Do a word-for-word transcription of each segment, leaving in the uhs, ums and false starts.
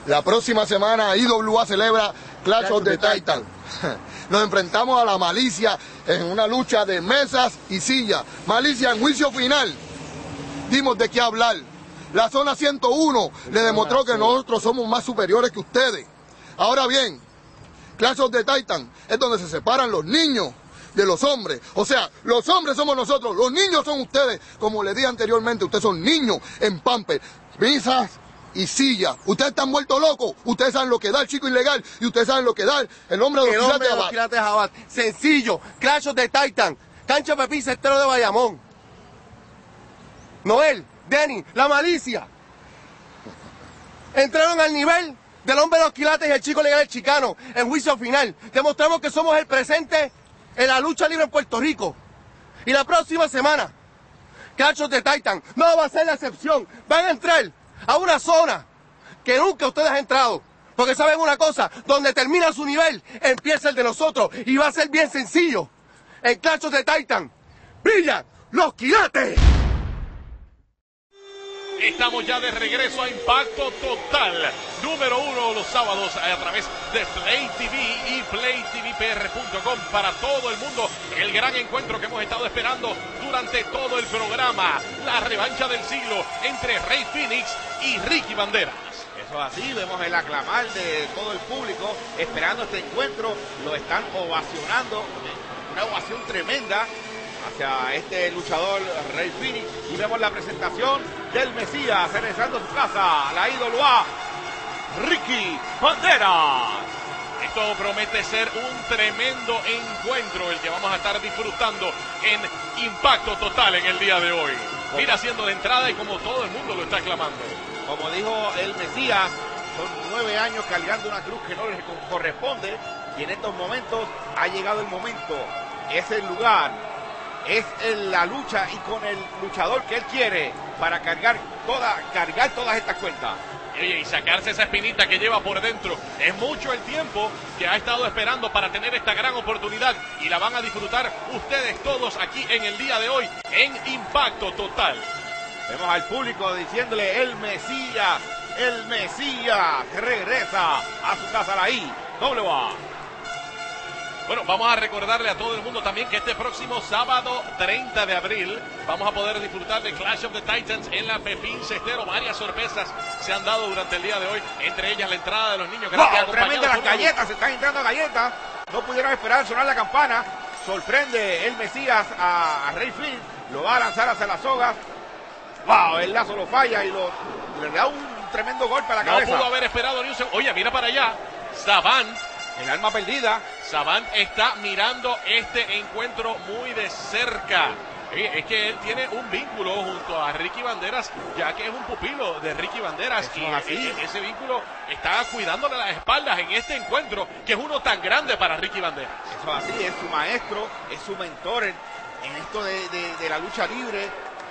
La próxima semana I W A celebra Clash of the Titans. Nos enfrentamos a la malicia en una lucha de mesas y sillas. Malicia en juicio final. Dimos de qué hablar. La zona ciento uno le demostró que nosotros somos más superiores que ustedes. Ahora bien, Clash of the Titans es donde se separan los niños de los hombres. O sea, los hombres somos nosotros, los niños son ustedes. Como les dije anteriormente, ustedes son niños en Pamper, mesas y sillas. Ustedes están muertos locos. Ustedes saben lo que da el chico ilegal y ustedes saben lo que da el hombre de los Quilates de Abad. Sencillo, Clash of the Titans, cancha Pepín Cestero de Bayamón. Noel, Denny, la malicia. Entraron al nivel del hombre de los quilates y el chico legal chicano en juicio final. Demostramos que somos el presente en la lucha libre en Puerto Rico. Y la próxima semana, Clash of the Titans no va a ser la excepción. Van a entrar a una zona que nunca ustedes han entrado. Porque saben una cosa, donde termina su nivel, empieza el de nosotros. Y va a ser bien sencillo. En Clash of the Titans, brillan los quilates. Estamos ya de regreso a Impacto Total, número uno los sábados a través de Play T V y Play T V P R punto com para todo el mundo. El gran encuentro que hemos estado esperando durante todo el programa, la revancha del siglo entre Rey Fénix y Ricky Banderas. Eso así, vemos el aclamar de todo el público esperando este encuentro, lo están ovacionando, una ovación tremenda hacia este luchador Rey Fénix, y vemos la presentación del Mesías regresando a su casa, la I W A, Ricky Banderas. Esto promete ser un tremendo encuentro el que vamos a estar disfrutando en Impacto Total en el día de hoy. Mira, haciendo de entrada y como todo el mundo lo está aclamando. Como dijo el Mesías, son nueve años cargando una cruz que no les corresponde, y en estos momentos ha llegado el momento, es el lugar, es en la lucha y con el luchador que él quiere para cargar, toda, cargar todas estas cuentas. Oye, y sacarse esa espinita que lleva por dentro. Es mucho el tiempo que ha estado esperando para tener esta gran oportunidad, y la van a disfrutar ustedes todos aquí en el día de hoy en Impacto Total. Vemos al público diciéndole el Mesías, el Mesías regresa a su casa, la I W A. Bueno, vamos a recordarle a todo el mundo también que este próximo sábado treinta de abril vamos a poder disfrutar de Clash of the Titans en la Pepín Cestero. Varias sorpresas se han dado durante el día de hoy, entre ellas la entrada de los niños. Wow, tremenda las galletas, se están entrando galletas, no pudieron esperar sonar la campana, sorprende el Mesías a, a Rey Fénix, lo va a lanzar hacia las sogas. Wow, el lazo lo falla y lo, le da un tremendo golpe a la cabeza. No pudo haber esperado ni un segundo. Oye, mira para allá, Savant. El alma perdida. Savant está mirando este encuentro muy de cerca. Es que él tiene un vínculo junto a Ricky Banderas, ya que es un pupilo de Ricky Banderas. Eso y así. ese vínculo está cuidándole las espaldas en este encuentro, que es uno tan grande para Ricky Banderas. Eso así, es su maestro, es su mentor en, en esto de, de, de la lucha libre.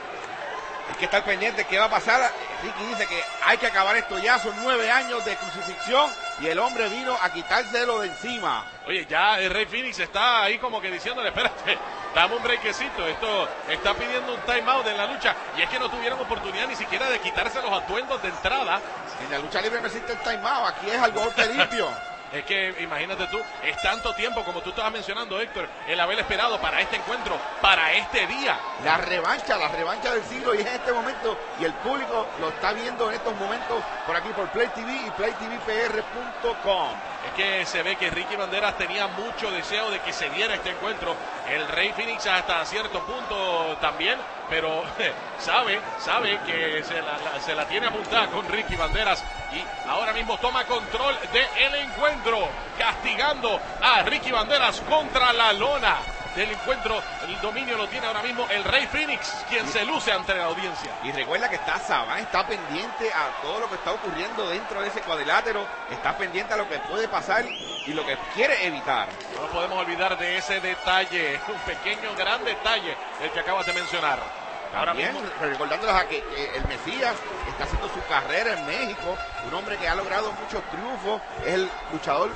Hay que estar pendiente de qué va a pasar. Ricky dice que hay que acabar esto ya, son nueve años de crucifixión y el hombre vino a quitárselo de encima. Oye, ya el Rey Fénix está ahí como que diciéndole, espérate, dame un brequecito, esto está pidiendo un timeout en la lucha, y es que no tuvieron oportunidad ni siquiera de quitarse los atuendos de entrada. En la lucha libre no existe el timeout, aquí es al golpe limpio. Es que imagínate tú, es tanto tiempo como tú estabas mencionando, Héctor, el haber esperado para este encuentro, para este día. La revancha, la revancha del siglo, y es en este momento, y el público lo está viendo en estos momentos por aquí por Play T V y Play T V P R punto com. Es que se ve que Ricky Banderas tenía mucho deseo de que se diera este encuentro. El Rey Fénix hasta cierto punto también, pero sabe, sabe que se la, la, se la tiene apuntada con Ricky Banderas, y ahora mismo toma control del encuentro, castigando a Ricky Banderas contra la lona del encuentro. El dominio lo tiene ahora mismo el Rey Fénix, quien se luce ante la audiencia. Y recuerda que está Savant, está pendiente a todo lo que está ocurriendo dentro de ese cuadrilátero, está pendiente a lo que puede pasar y lo que quiere evitar. No podemos olvidar de ese detalle, un pequeño gran detalle, el que acabas de mencionar. Ahora También, mismo, recordándoles a que eh, el Mesías está haciendo su carrera en México, un hombre que ha logrado muchos triunfos, es el luchador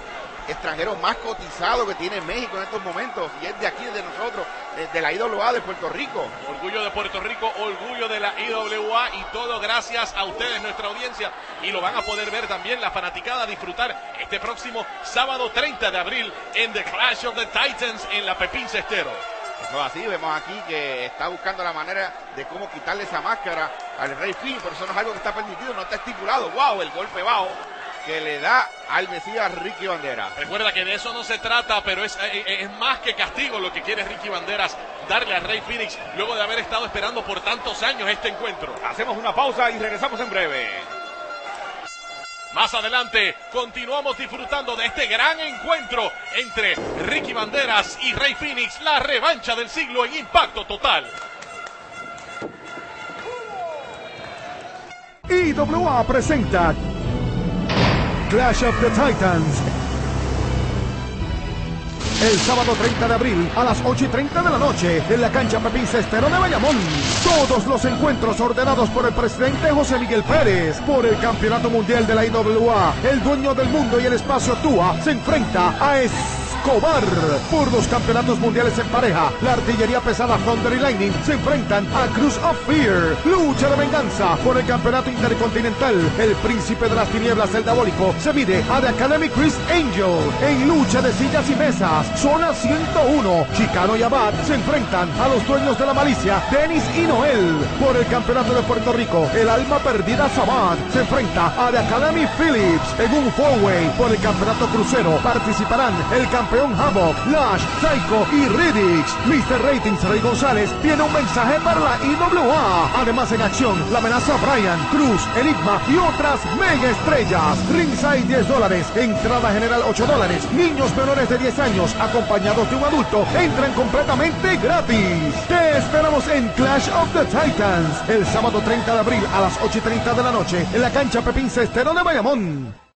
extranjero más cotizado que tiene México en estos momentos, y es de aquí, de nosotros, de la I W A de Puerto Rico. Orgullo de Puerto Rico, orgullo de la I W A, y todo gracias a ustedes, nuestra audiencia, y lo van a poder ver también la fanaticada, disfrutar este próximo sábado treinta de abril en The Clash of the Titans en la Pepín Cestero. Eso así, vemos aquí que está buscando la manera de cómo quitarle esa máscara al Rey Fénix, pero eso no es algo que está permitido, no está estipulado. Wow, el golpe bajo que le da al Mesías Ricky Banderas. Recuerda que de eso no se trata, pero es, es, es más que castigo lo que quiere Ricky Banderas, darle al Rey Fénix luego de haber estado esperando por tantos años este encuentro. Hacemos una pausa y regresamos en breve. Más adelante continuamos disfrutando de este gran encuentro entre Ricky Banderas y Rey Fénix, la revancha del siglo en Impacto Total. I W A presenta Clash of the Titans. El sábado treinta de abril a las ocho y treinta de la noche en la cancha Pepín Cestero de Bayamón. Todos los encuentros ordenados por el presidente José Miguel Pérez. Por el Campeonato Mundial de la I W A, el dueño del mundo y el espacio T U A se enfrenta a Escobar. Por los campeonatos mundiales en pareja, la artillería pesada Thunder y Lightning se enfrentan a Cruz of Fear. Lucha de venganza por el campeonato intercontinental. El príncipe de las tinieblas, el diabólico, se mide a The Academy Chris Angel. En lucha de sillas y mesas, zona ciento uno, Chicano y Abad se enfrentan a los dueños de la malicia, Dennis y Noel. Por el campeonato de Puerto Rico, el alma perdida Sabad se enfrenta a The Academy Phillips. En un four-way por el campeonato crucero participarán el campeón Havoc, Lash, Psycho y Riddix. mister Ratings Rey González tiene un mensaje para la I W A. Además en acción, la amenaza Brian, Cruz, Enigma y otras mega estrellas. Ringside diez dólares, entrada general ocho dólares. Niños menores de diez años acompañados de un adulto entran completamente gratis. Te esperamos en Clash of the Titans el sábado treinta de abril a las ocho y treinta de la noche en la cancha Pepín Cestero de Bayamón.